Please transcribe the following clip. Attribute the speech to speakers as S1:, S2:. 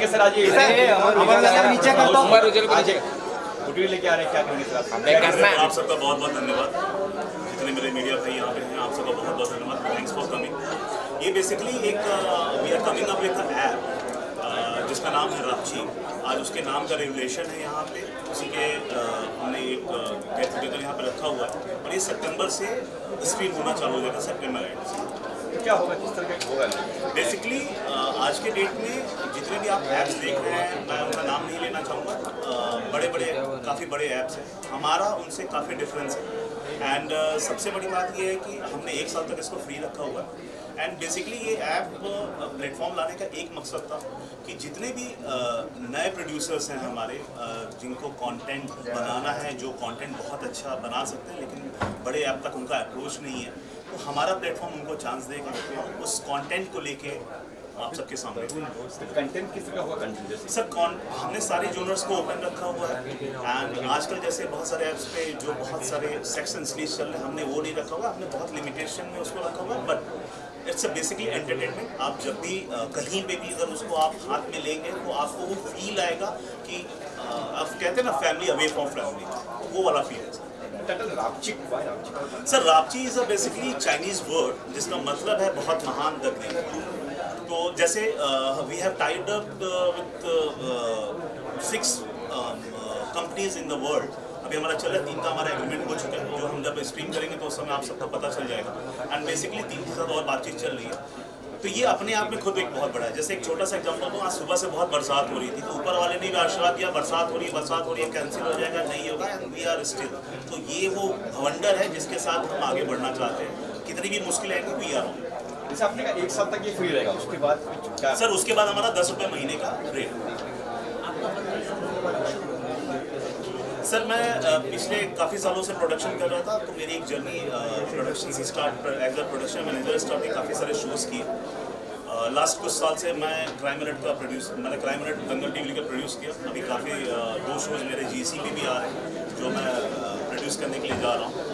S1: कहेंगे सर आज ये नीचे करता हूं आज लेके आ रहे हैं, क्या कहेंगे सर?
S2: आप सबका बहुत बहुत धन्यवाद। जितने मेरे मीडिया भाई यहाँ पे हैं, आप सबका बहुत बहुत धन्यवाद। Thanks for coming. ये बेसिकली एक we are coming up with an app जिसका नाम है रापची। आज उसके नाम का रेगुलेशन है यहाँ पे, उसी के हमने एक गेट टुगेदर यहाँ पे रखा हुआ है और ये सितंबर से स्ट्रीम होना चालू हो जाएगा, सितंबर एंड से।
S1: क्या होगा, किस तरह का होगा?
S2: बेसिकली आज के डेट में जितने भी आप ऐप्स देख रहे हैं, मैं उनका नाम नहीं लेना चाहूँगा, काफ़ी बड़े ऐप्स हैं, हमारा उनसे काफ़ी डिफरेंस है। एंड सबसे बड़ी बात यह है कि हमने 1 साल तक इसको फ्री रखा हुआ है। एंड बेसिकली ये ऐप प्लेटफॉर्म लाने का एक मकसद था कि जितने भी नए प्रोड्यूसर्स हैं हमारे, जिनको कंटेंट बनाना है, जो कंटेंट बहुत अच्छा बना सकते हैं लेकिन बड़े ऐप तक उनका अप्रोच नहीं है, तो हमारा प्लेटफॉर्म उनको चांस देगा उस कंटेंट को लेके आप सबके सामने।
S1: कंटेंट किस तरह होगा? कंटेंट
S2: सर हमने सारे जोनर्स को ओपन रखा हुआ है। एंड आजकल जैसे बहुत सारे ऐप्स पे जो बहुत सारे सेक्शन सीरीज चल रहे हैं, हमने वो नहीं रखा हुआ, हमने बहुत लिमिटेशन में उसको रखा हुआ है। But it's a basically entertainment. आप जब भी कहीं पे भी अगर उसको आप हाथ में लेंगे तो आपको वो फील आएगा कि आप कहते हैं ना फैमिली अवे फ्रॉम फैमिली, वो वाला फील है sir. Rapchi is a basically Chinese word जिसका मतलब है बहुत महान तकनीक। तो जैसे we have tied up with 6 companies in the world. अभी हमारा चल रहा है, 3 का हमारा एग्रीमेंट हो चुका है, जो हम जब स्ट्रीम करेंगे तो उस समय आप सबको पता चल जाएगा। एंड बेसिकली 3 के साथ और बातचीत चल रही है। तो ये अपने आप में खुद एक बहुत बड़ा है। जैसे एक छोटा सा एग्जांपल दूँ, आज सुबह से बहुत बरसात हो रही थी, तो ऊपर वाले ने भी आशीर्वाद दिया, बरसात हो रही है, कैंसिल हो जाएगा, नहीं होगा, एंड वी आर स्टिल। तो ये वो वंडर है जिसके साथ हम आगे बढ़ना चाहते हैं। कितनी भी मुश्किल आएंगी, वी आर।
S1: जैसे आपने कहा 1 साल तक ये फ्री रहेगा, उसके बाद क्या?
S2: सर उसके बाद हमारा 10 रुपये महीने का रेट। सर मैं पिछले काफ़ी सालों से प्रोडक्शन कर रहा था, तो मेरी एक जर्नी प्रोडक्शन से start, as a production manager start, काफ़ी सारे शोज़ किए। लास्ट कुछ साल से मैं क्राइम अलर्ट का मैंने क्राइम अलर्ट दंगल टीवी का प्रोड्यूस किया। अभी काफ़ी 2 शोज़ मेरे GC में भी आ रहे हैं जो मैं प्रोड्यूस करने के लिए जा रहा हूँ।